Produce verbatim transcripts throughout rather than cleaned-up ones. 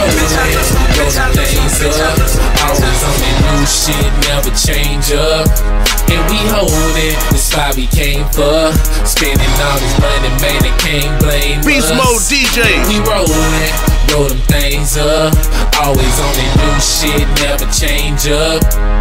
rollin', roll them things up. Always on that new shit, never change up. And we holdin', that's why we came for. Spending all this money, man, they can't blame us. Beast Mode D J. We rollin', roll them things up. Always on that new shit, never change up.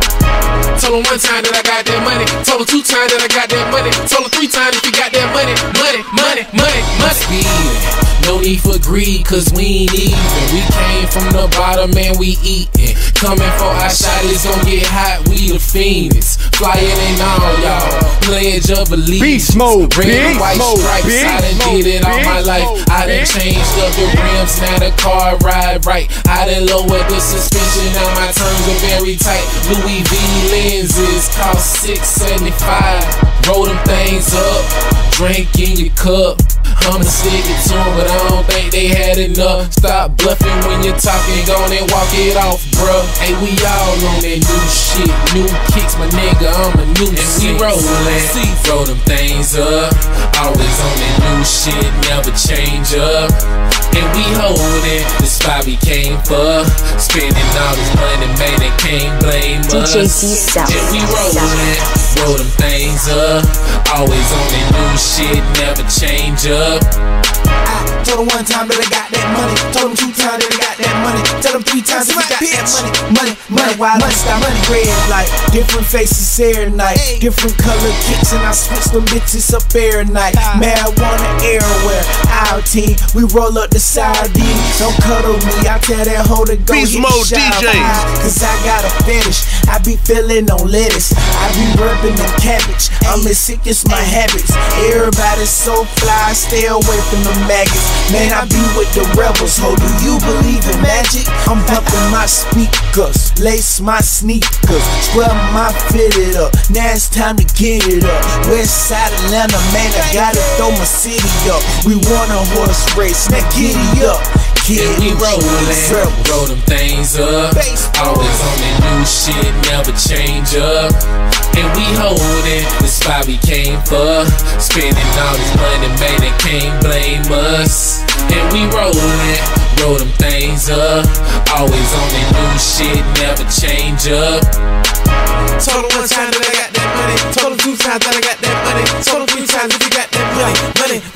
Told him one time that I got that money. Told him two times that I got that money. Told him three times if you got that money. Money, money, money, money. No need for greed, cause we ain't even. We came from the bottom and we eatin'. Coming for our shot, it's gon' get hot, we the fiends. Flyin' ain't all y'all, pledge of allegiance. Beast Mode, red and white mode, stripes, beast I done mode, did it all my life. mode, I done changed up the rims, now the car ride right. I done lowered the suspension, now my turns are very tight. Louis V lenses cost six seventy-five. Roll them things up, drink in your cup. I'ma stick it to them, but I don't think they had enough. Stop bluffing when you're talking, go and walk it off, bruh. Hey, we all on that new shit, new kicks, my nigga, I'm a new and we rollin', roll them things up. Always on that new shit, never change up. And we holdin', the spot we came for. Spending all this money, man, they can't blame us. D J D-South. And we rollin', roll them things up. Always on that new shit, never change up. I told him one time that I got that money. Told him two times that I got that money. Tell him three times that I got that money. Money, money, while I stop money red like different faces every night. Different color kicks and I switch them bitches up every night. Marijuana everywhere. Our team, we roll up the sardines. Don't cuddle me, I tell that hoe to go Beast hit Mode the D J. Cause I got a fetish. I be feeling on lettuce. I be rubbing on cabbage. I'm as sick as my habits. Everybody's so fly, stay away from the maggots. Man, I be with the rebels. Ho, do you believe in magic? I'm bumping my speakers, lace my sneakers, scrub my fitted up. Now it's time to get it up. West side Atlanta, man, I gotta throw my city up. We want a horse race, now giddy up. And we rollin', roll them things up. Always on that new shit, never change up. And we holdin', the spot we came for. Spending all this money, man, they can't blame us. And we rollin', roll them things up. Always on that new shit, never change up. Told him one time that I got that money. Told him two times that I got that money. Told him three times if you got that money. Money,